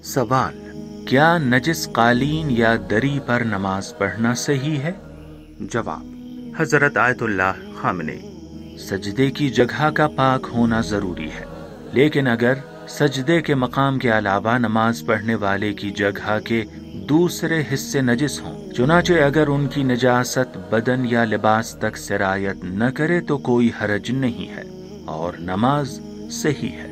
सवाल, क्या नजिस कालीन या दरी पर नमाज पढ़ना सही है? जवाब, हजरत आयतुल्लाह खामनेई, सजदे की जगह का पाक होना जरूरी है, लेकिन अगर सजदे के मकाम के अलावा नमाज पढ़ने वाले की जगह के दूसरे हिस्से नजिस हों, चुनाचे अगर उनकी नजासत बदन या लिबास तक सिरायत न करे तो कोई हरज नहीं है और नमाज सही है।